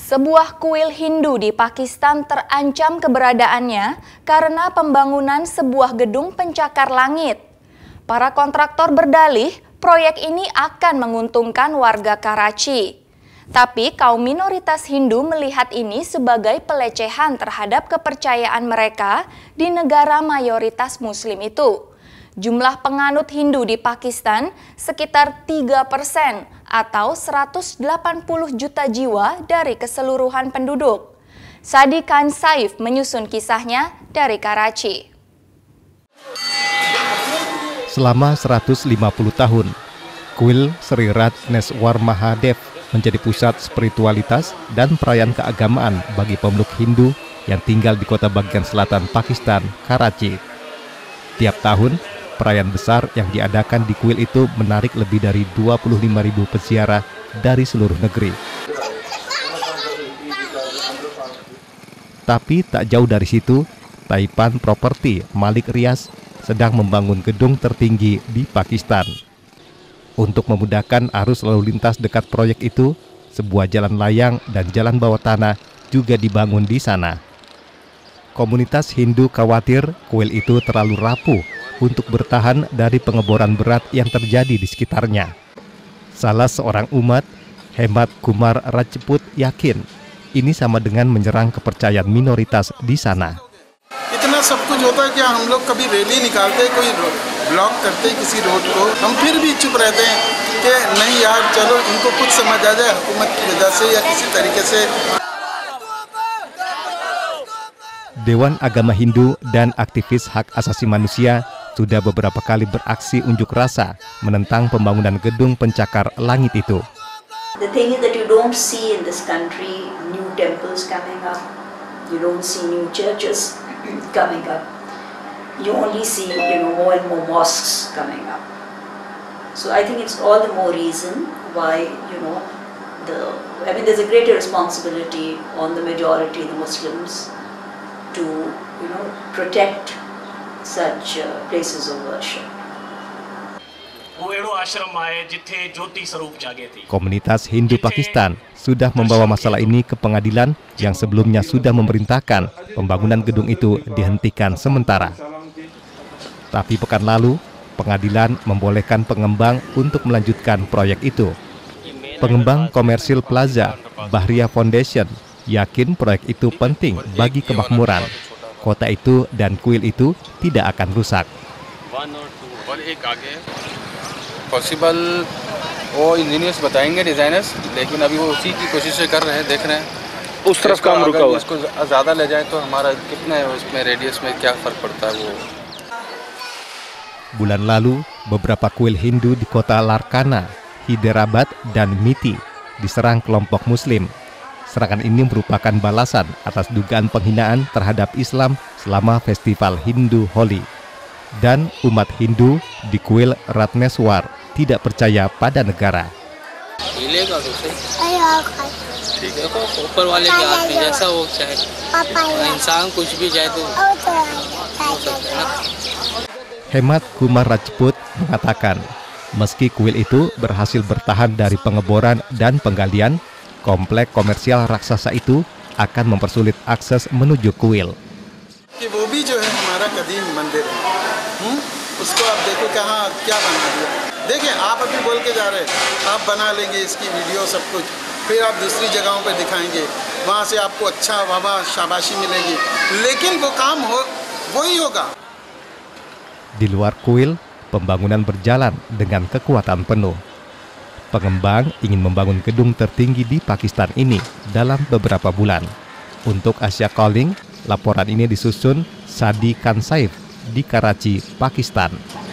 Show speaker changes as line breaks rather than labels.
Sebuah kuil Hindu di Pakistan terancam keberadaannya karena pembangunan sebuah gedung pencakar langit. Para kontraktor berdalih proyek ini akan menguntungkan warga Karachi. Tapi kaum minoritas Hindu melihat ini sebagai pelecehan terhadap kepercayaan mereka di negara mayoritas Muslim itu. Jumlah penganut Hindu di Pakistan sekitar 3% atau 180 juta jiwa dari keseluruhan penduduk. Sadi Khan Saif menyusun kisahnya dari Karachi.
Selama 150 tahun, kuil Sri Ratneswar Mahadev menjadi pusat spiritualitas dan perayaan keagamaan bagi pemeluk Hindu yang tinggal di kota bagian selatan Pakistan, Karachi. Tiap tahun, perayaan besar yang diadakan di kuil itu menarik lebih dari 25.000 peziarah dari seluruh negeri. Tapi tak jauh dari situ, Taipan Property Malik Rias sedang membangun gedung tertinggi di Pakistan. Untuk memudahkan arus lalu lintas dekat proyek itu, sebuah jalan layang dan jalan bawah tanah juga dibangun di sana. Komunitas Hindu khawatir kuil itu terlalu rapuh untuk bertahan dari pengeboran berat yang terjadi di sekitarnya. Salah seorang umat, Hemat Kumar Rajput, yakin ini sama dengan menyerang kepercayaan minoritas di sana.
इतना सब कुछ होता है कि हम लोग कभी रैली निकालते हैं, कोई ब्लॉक करते हैं किसी रोड को, हम फिर भी चुप रहते हैं कि नहीं यार चलो इनको कुछ समझ आ जाए हुकूमत की वजह से या किसी तरीके से.
Dewan Agama Hindu dan aktivis hak asasi manusia sudah beberapa kali beraksi unjuk rasa menentang pembangunan gedung pencakar langit itu.
The thing is that you don't see in this country new temples coming up, you don't see new churches coming up. You only see, more and more mosques coming up. So I think it's all the more reason why, there's a greater responsibility on the majority, the Muslims, to, protect such places of worship.
Komunitas Hindu Pakistan sudah membawa masalah ini ke pengadilan yang sebelumnya sudah memerintahkan pembangunan gedung itu dihentikan sementara. Tapi pekan lalu, pengadilan membolehkan pengembang untuk melanjutkan proyek itu. Pengembang Komersil Plaza, Bahria Foundation, yakin proyek itu penting bagi kemakmuran. Kota itu dan kuil itu tidak akan rusak.
Possible वो engineers बताएंगे designers, लेकिन अभी वो उसी की कोशिशें कर रहे हैं, देख रहे हैं उस तरफ काम रुका हुआ है. इसको ज़्यादा ले जाए तो हमारा कितना है उसमें रेडियस में क्या फ़र्क पड़ता है वो.
Bulan lalu, beberapa kuil Hindu di kota Larkana, Hyderabad, dan Miti diserang kelompok Muslim. Serangan ini merupakan balasan atas dugaan penghinaan terhadap Islam selama festival Hindu Holi. Dan umat Hindu di kuil Ratneswar tidak percaya pada negara. Hemat Kumar Rajput mengatakan, meski kuil itu berhasil bertahan dari pengeboran dan penggalian, komplek komersial raksasa itu akan mempersulit akses menuju kuil.
उसको आप देखो कहाँ क्या बना दिया. देखिए आप अभी बोल के जा रहे हैं, आप बना लेंगे इसकी वीडियो सब कुछ, फिर आप दूसरी जगहों पे दिखाएंगे, वहाँ से आपको अच्छा वाह शाबाशी मिलेगी, लेकिन वो काम वही होगा.
Di luar kuil, pembangunan berjalan dengan kekuatan penuh. Pengembang ingin membangun gedung tertinggi di Pakistan ini dalam beberapa bulan. Untuk Asia Calling, laporan ini disusun Sadi Khan Saif di Karachi, Pakistan.